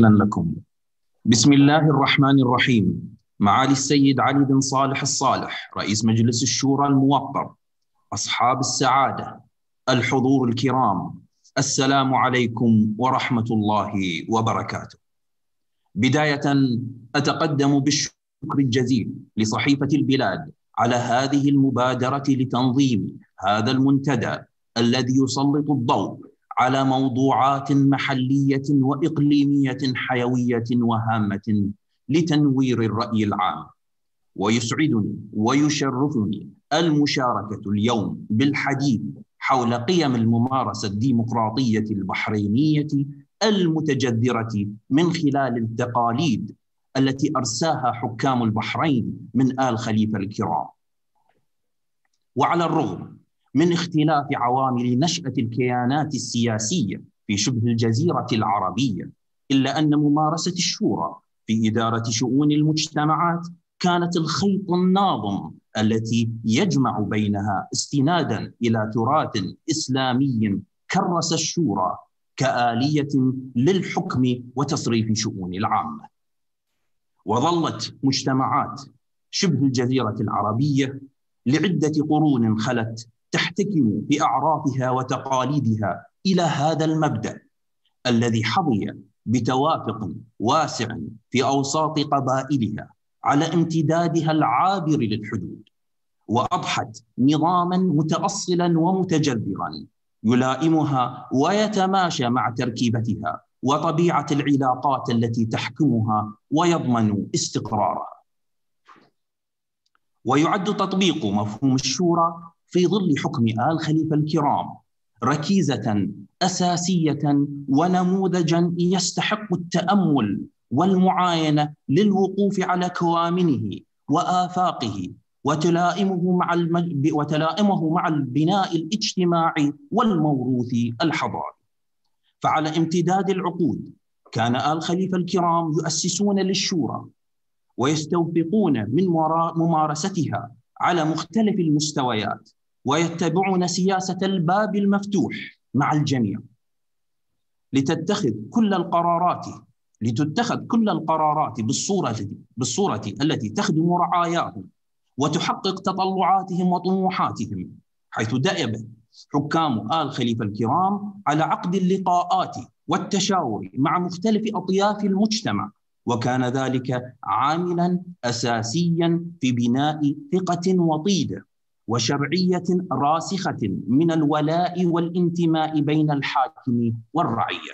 وسهلا لكم. بسم الله الرحمن الرحيم. معالي السيد علي بن صالح الصالح رئيس مجلس الشورى الموقر، أصحاب السعادة، الحضور الكرام، السلام عليكم ورحمة الله وبركاته. بداية أتقدم بالشكر الجزيل لصحيفة البلاد على هذه المبادرة لتنظيم هذا المنتدى الذي يسلط الضوء على موضوعات محلية وإقليمية حيوية وهامة لتنوير الرأي العام. ويسعدني ويشرفني المشاركة اليوم بالحديث حول قيم الممارسة الديمقراطية البحرينية المتجذرة من خلال التقاليد التي أرساها حكام البحرين من آل خليفة الكرام. وعلى الرغم من اختلاف عوامل نشأة الكيانات السياسية في شبه الجزيرة العربية، إلا أن ممارسة الشورى في إدارة شؤون المجتمعات كانت الخيط الناظم التي يجمع بينها استنادا إلى تراث إسلامي كرس الشورى كآلية للحكم وتصريف شؤون العامة. وظلت مجتمعات شبه الجزيرة العربية لعدة قرون خلت تحتكم بأعرافها وتقاليدها إلى هذا المبدأ الذي حظي بتوافق واسع في أوساط قبائلها على امتدادها العابر للحدود، وأضحت نظاماً متأصلاً ومتجذراً يلائمها ويتماشى مع تركيبتها وطبيعة العلاقات التي تحكمها ويضمن استقرارها. ويعد تطبيق مفهوم الشورى في ظل حكم آل خليفة الكرام ركيزة أساسية ونموذجاً يستحق التأمل والمعاينة للوقوف على كوامنه وآفاقه وتلائمه مع البناء الاجتماعي والموروث الحضاري. فعلى امتداد العقود كان آل خليفة الكرام يؤسسون للشورى ويستوثقون من ممارستها على مختلف المستويات، ويتبعون سياسة الباب المفتوح مع الجميع لتتخذ كل القرارات بالصورة التي تخدم رعاياهم وتحقق تطلعاتهم وطموحاتهم، حيث دأب حكام آل خليفة الكرام على عقد اللقاءات والتشاور مع مختلف أطياف المجتمع، وكان ذلك عاملاً أساسياً في بناء ثقة وطيدة وشرعية راسخة من الولاء والانتماء بين الحاكم والرعية.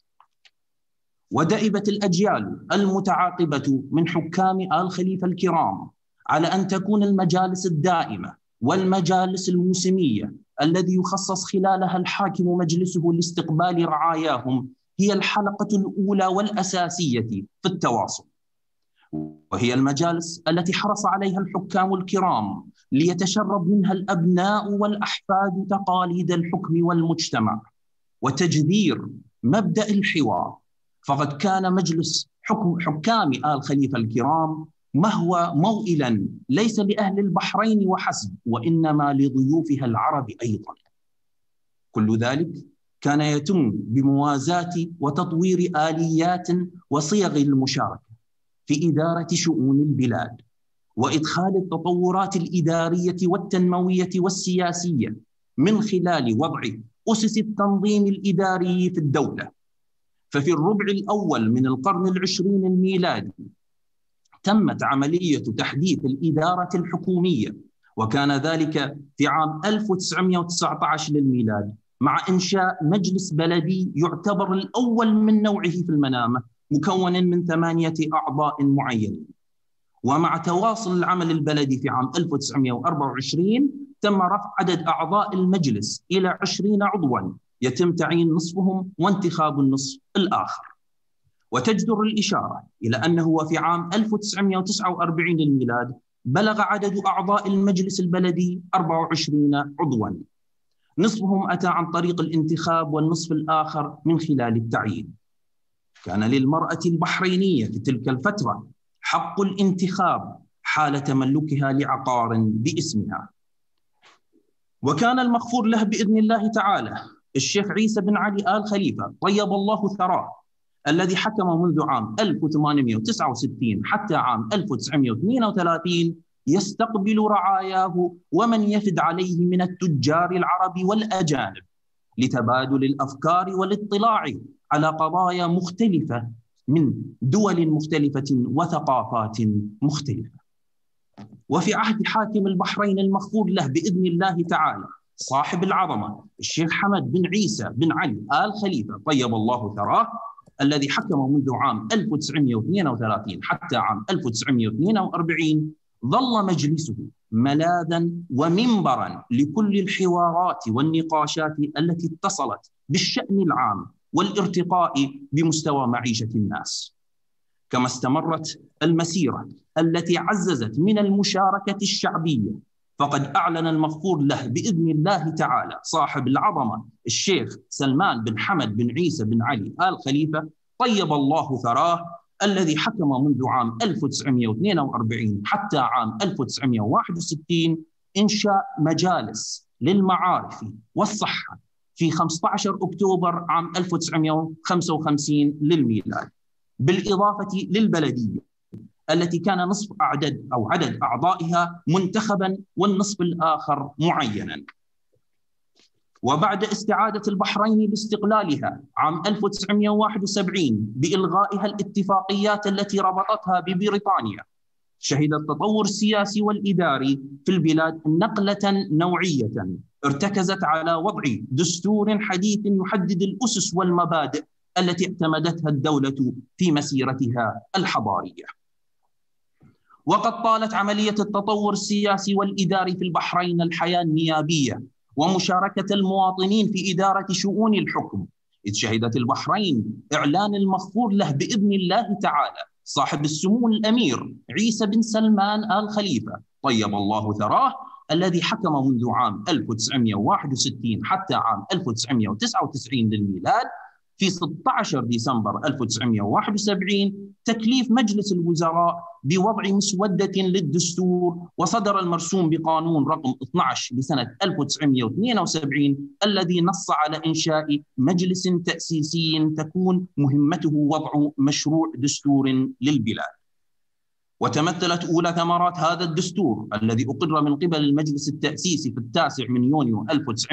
ودأبت الأجيال المتعاقبة من حكام آل خليفة الكرام على أن تكون المجالس الدائمة والمجالس الموسمية الذي يخصص خلالها الحاكم مجلسه لاستقبال رعاياهم هي الحلقة الأولى والأساسية في التواصل، وهي المجالس التي حرص عليها الحكام الكرام ليتشرب منها الأبناء والأحفاد تقاليد الحكم والمجتمع وتجذير مبدأ الحوار. فقد كان مجلس حكام آل خليفة الكرام ما هو موئلاً ليس لأهل البحرين وحسب، وإنما لضيوفها العرب أيضاً. كل ذلك كان يتم بموازاة وتطوير آليات وصيغ المشاركة في إدارة شؤون البلاد، وإدخال التطورات الإدارية والتنموية والسياسية من خلال وضع أسس التنظيم الإداري في الدولة. ففي الربع الأول من القرن العشرين الميلادي تمت عملية تحديث الإدارة الحكومية، وكان ذلك في عام 1919 للميلاد مع إنشاء مجلس بلدي يعتبر الأول من نوعه في المنامة، مكون من 8 أعضاء معينين. ومع تواصل العمل البلدي في عام 1924 تم رفع عدد أعضاء المجلس إلى 20 عضواً يتم تعيين نصفهم وانتخاب النصف الآخر. وتجدر الإشارة إلى أنه في عام 1949 للميلاد بلغ عدد أعضاء المجلس البلدي 24 عضواً، نصفهم أتى عن طريق الانتخاب والنصف الآخر من خلال التعيين. كان للمرأة البحرينية في تلك الفترة حق الانتخاب حال تملكها لعقار باسمها. وكان المغفور له بإذن الله تعالى الشيخ عيسى بن علي آل خليفة طيب الله ثراه الذي حكم منذ عام 1869 حتى عام 1932 يستقبل رعاياه ومن يفد عليه من التجار العرب والأجانب لتبادل الأفكار والاطلاع على قضايا مختلفة من دول مختلفة وثقافات مختلفة. وفي عهد حاكم البحرين المغفور له بإذن الله تعالى صاحب العظمة الشيخ حمد بن عيسى بن علي آل خليفة طيب الله ثراه، الذي حكم منذ عام 1932 حتى عام 1942، ظل مجلسه ملاذا ومنبرا لكل الحوارات والنقاشات التي اتصلت بالشأن العام والارتقاء بمستوى معيشة الناس. كما استمرت المسيرة التي عززت من المشاركة الشعبية، فقد أعلن المغفور له بإذن الله تعالى صاحب العظمة الشيخ سلمان بن حمد بن عيسى بن علي آل خليفة طيب الله ثراه، الذي حكم منذ عام 1942 حتى عام 1961 إنشاء مجالس للمعارف والصحة في 15 أكتوبر عام 1955 للميلاد، بالإضافة للبلدية التي كان نصف عدد أعضائها منتخبا والنصف الآخر معينا. وبعد استعادة البحرين لاستقلالها عام 1971 بإلغائها الاتفاقيات التي ربطتها ببريطانيا، شهد التطور السياسي والإداري في البلاد نقلة نوعية ارتكزت على وضع دستور حديث يحدد الأسس والمبادئ التي اعتمدتها الدولة في مسيرتها الحضارية. وقد طالت عملية التطور السياسي والإداري في البحرين الحياة النيابية ومشاركة المواطنين في إدارة شؤون الحكم، إذ شهدت البحرين إعلان المغفور له بإذن الله تعالى صاحب السمو الأمير عيسى بن سلمان آل خليفة طيب الله ثراه، الذي حكم منذ عام 1961 حتى عام 1999 للميلاد، في 16 ديسمبر 1971 تكليف مجلس الوزراء بوضع مسودة للدستور، وصدر المرسوم بقانون رقم 12 لسنة 1972 الذي نص على إنشاء مجلس تأسيسي تكون مهمته وضع مشروع دستور للبلاد. وتمثلت أولى ثمرات هذا الدستور الذي أقر من قبل المجلس التأسيسي في 9 يونيو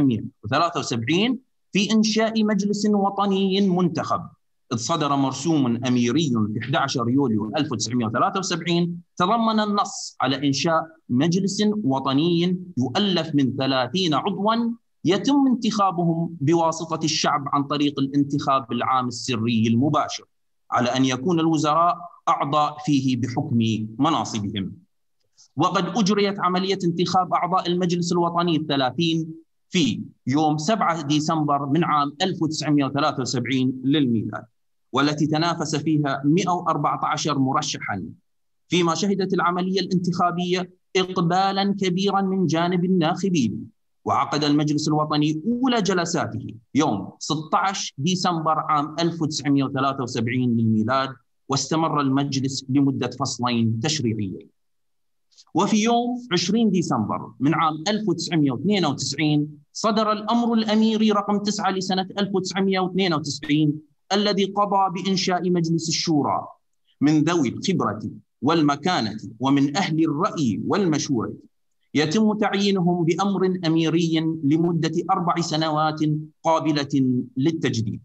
1973 في إنشاء مجلس وطني منتخب، إذ صدر مرسوم أميري في 11 يوليو 1973 تضمن النص على إنشاء مجلس وطني يؤلف من 30 عضوا يتم انتخابهم بواسطة الشعب عن طريق الانتخاب العام السري المباشر، على أن يكون الوزراء أعضاء فيه بحكم مناصبهم. وقد أجريت عملية انتخاب أعضاء المجلس الوطني 30 في يوم 7 ديسمبر من عام 1973 للميلاد، والتي تنافس فيها 114 مرشحا، فيما شهدت العملية الانتخابية إقبالا كبيرا من جانب الناخبين. وعقد المجلس الوطني أولى جلساته يوم 16 ديسمبر عام 1973 للميلاد، واستمر المجلس لمدة فصلين تشريعيين. وفي يوم 20 ديسمبر من عام 1992 صدر الأمر الأميري رقم 9 لسنة 1992 الذي قضى بإنشاء مجلس الشورى من ذوي الخبرة والمكانة ومن أهل الرأي والمشورة، يتم تعيينهم بأمر أميري لمدة 4 سنوات قابلة للتجديد.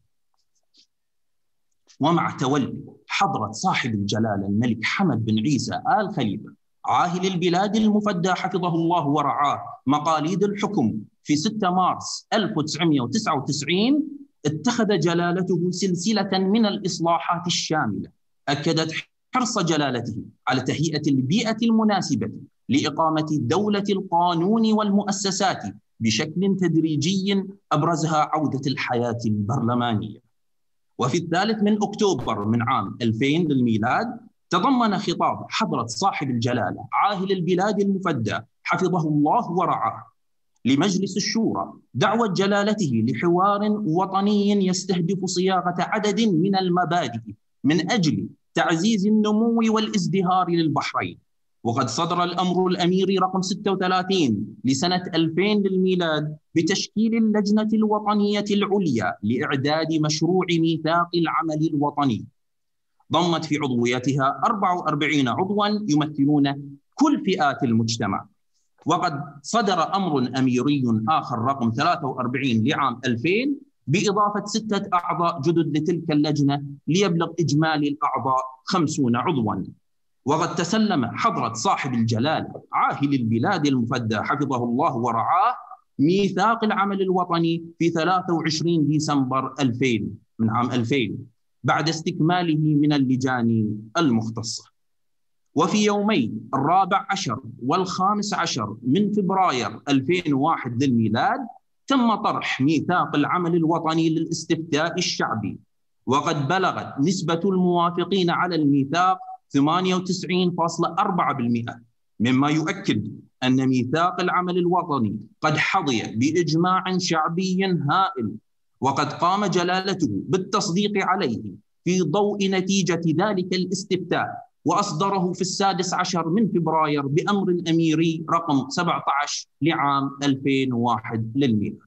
ومع تولي حضرة صاحب الجلالة الملك حمد بن عيسى آل خليفة عاهل البلاد المفدى حفظه الله ورعاه مقاليد الحكم في 6 مارس 1999، اتخذ جلالته سلسلة من الإصلاحات الشاملة أكدت حرص جلالته على تهيئة البيئة المناسبة لإقامة دولة القانون والمؤسسات بشكل تدريجي أبرزها عودة الحياة البرلمانية. وفي 3 أكتوبر من عام 2000 للميلاد تضمن خطاب حضرة صاحب الجلالة عاهل البلاد المفدى حفظه الله ورعاه لمجلس الشورى دعوة جلالته لحوار وطني يستهدف صياغة عدد من المبادئ من أجل تعزيز النمو والازدهار للبحرين، وقد صدر الأمر الأميري رقم 36 لسنة 2000 للميلاد بتشكيل اللجنة الوطنية العليا لإعداد مشروع ميثاق العمل الوطني، ضمت في عضويتها 44 عضوا يمثلون كل فئات المجتمع. وقد صدر أمر أميري آخر رقم 43 لعام 2000 بإضافة 6 أعضاء جدد لتلك اللجنة ليبلغ إجمالي الأعضاء 50 عضوا. وقد تسلم حضرة صاحب الجلالة عاهل البلاد المفدى حفظه الله ورعاه ميثاق العمل الوطني في 23 ديسمبر 2000 من عام 2000 بعد استكماله من اللجان المختصة. وفي يومي 14 و15 من فبراير 2001 للميلاد تم طرح ميثاق العمل الوطني للاستفتاء الشعبي، وقد بلغت نسبة الموافقين على الميثاق 98.4%، مما يؤكد أن ميثاق العمل الوطني قد حظي بإجماع شعبي هائل، وقد قام جلالته بالتصديق عليه في ضوء نتيجة ذلك الاستفتاء، وأصدره في 16 من فبراير بأمر أميري رقم 17 لعام 2001 للميلاد.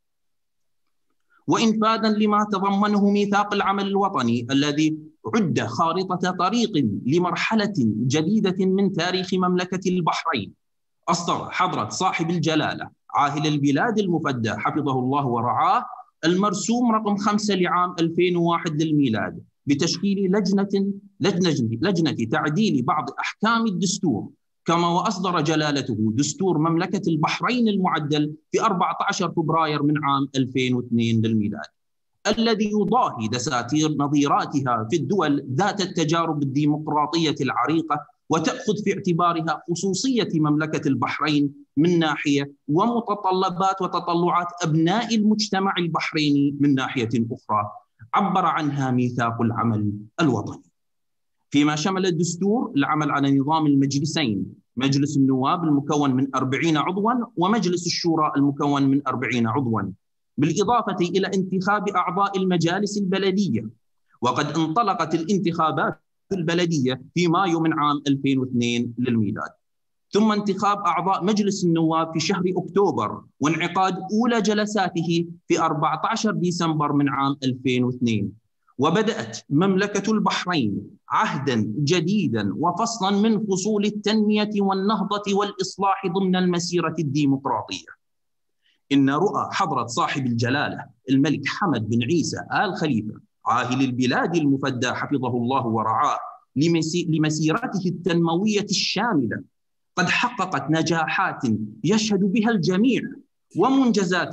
وإنفاذا لما تضمنه ميثاق العمل الوطني الذي عد خارطة طريق لمرحلة جديدة من تاريخ مملكة البحرين، أصدر حضرة صاحب الجلالة عاهل البلاد المفدى حفظه الله ورعاه المرسوم رقم 5 لعام 2001 للميلاد بتشكيل لجنة تعديل بعض أحكام الدستور، كما وأصدر جلالته دستور مملكة البحرين المعدل في 14 فبراير من عام 2002 للميلاد، الذي يضاهي دساتير نظيراتها في الدول ذات التجارب الديمقراطية العريقة، وتأخذ في اعتبارها خصوصية مملكة البحرين من ناحية ومتطلبات وتطلعات أبناء المجتمع البحريني من ناحية أخرى، عبر عنها ميثاق العمل الوطني. فيما شمل الدستور العمل على نظام المجلسين، مجلس النواب المكون من 40 عضوا ومجلس الشورى المكون من 40 عضوا، بالإضافة إلى انتخاب أعضاء المجالس البلدية. وقد انطلقت الانتخابات البلدية في مايو من عام 2002 للميلاد، ثم انتخاب أعضاء مجلس النواب في شهر أكتوبر، وانعقاد أولى جلساته في 14 ديسمبر من عام 2002. وبدأت مملكة البحرين عهدا جديدا وفصلا من فصول التنمية والنهضة والإصلاح ضمن المسيرة الديمقراطية. إن رؤى حضرة صاحب الجلالة الملك حمد بن عيسى آل خليفة عاهل البلاد المفدى حفظه الله ورعاه لمسيرته التنموية الشاملة قد حققت نجاحات يشهد بها الجميع، ومنجزات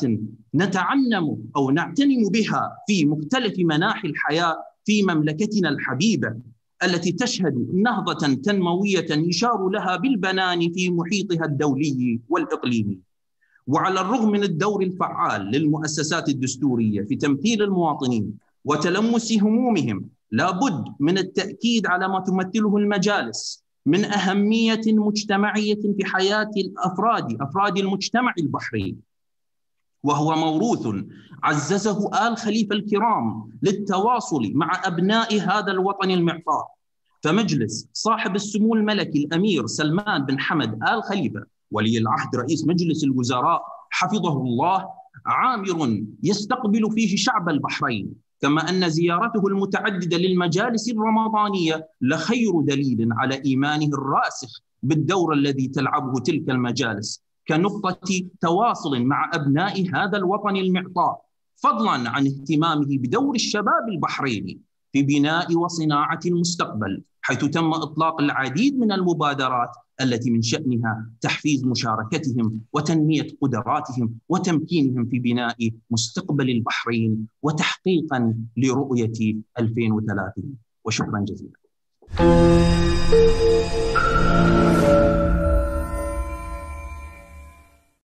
نعتنم بها في مختلف مناحي الحياة في مملكتنا الحبيبة، التي تشهد نهضة تنموية يشار لها بالبنان في محيطها الدولي والإقليمي. وعلى الرغم من الدور الفعال للمؤسسات الدستورية في تمثيل المواطنين وتلمس همومهم، لابد من التأكيد على ما تمثله المجالس من أهمية مجتمعية في حياة أفراد المجتمع البحريني، وهو موروث عززه آل خليفة الكرام للتواصل مع أبناء هذا الوطن المعطاء. فمجلس صاحب السمو الملكي الأمير سلمان بن حمد آل خليفة ولي العهد رئيس مجلس الوزراء حفظه الله عامر يستقبل فيه شعب البحرين، كما أن زيارته المتعددة للمجالس الرمضانية لخير دليل على إيمانه الراسخ بالدور الذي تلعبه تلك المجالس كنقطة تواصل مع أبناء هذا الوطن المعطاء، فضلا عن اهتمامه بدور الشباب البحريني في بناء وصناعة المستقبل، حيث تم إطلاق العديد من المبادرات التي من شأنها تحفيز مشاركتهم وتنمية قدراتهم وتمكينهم في بناء مستقبل البحرين وتحقيقا لرؤية 2030. وشكرا جزيلا.